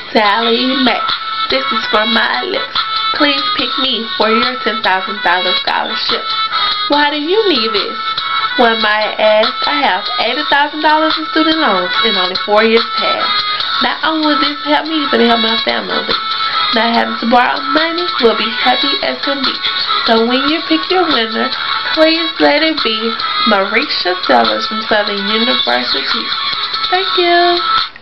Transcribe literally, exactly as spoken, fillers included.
Sally Mae, this is from my lips. Please pick me for your ten thousand dollar scholarship. Why do you need this? One might ask, I have eighty thousand dollars in student loans in only four years past. Not only will this help me, but it help my family. Not having to borrow money will be happy as can be. So when you pick your winner, please let it be Marisha Sellers from Southern University. Thank you.